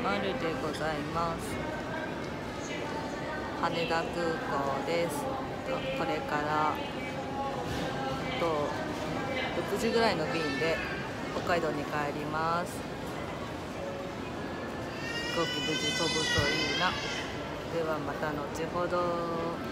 丸でございます。羽田空港です。これから6時ぐらいの便で北海道に帰ります。飛行機無事飛ぶといいな。ではまた後ほど。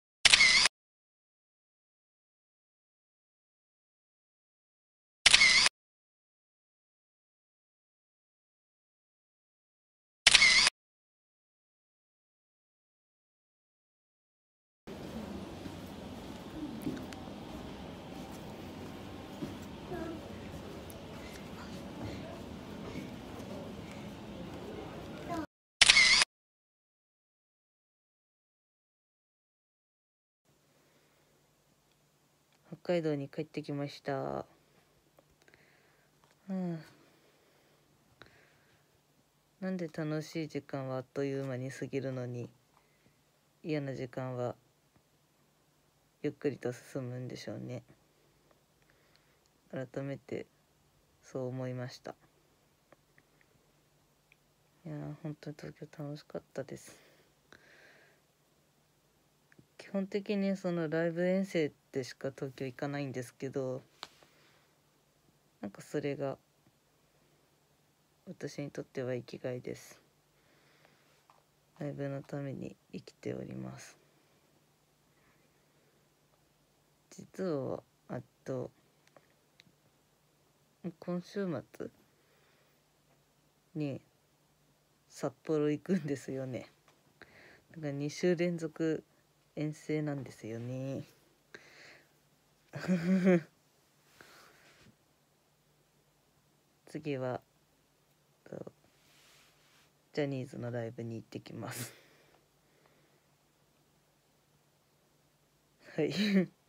北海道に帰ってきました。なんで楽しい時間はあっという間に過ぎるのに嫌な時間はゆっくりと進むんでしょうね。改めてそう思いました。いや本当に東京楽しかったです。基本的にそのライブ遠征でしか東京行かないんですけど、なんかそれが私にとっては生きがいです。ライブのために生きております。実は今週末に札幌行くんですよね。だから2週連続遠征なんですよね。次はジャニーズのライブに行ってきます。はい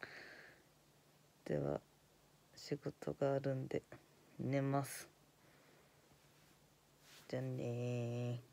では仕事があるんで寝ます。じゃあねー。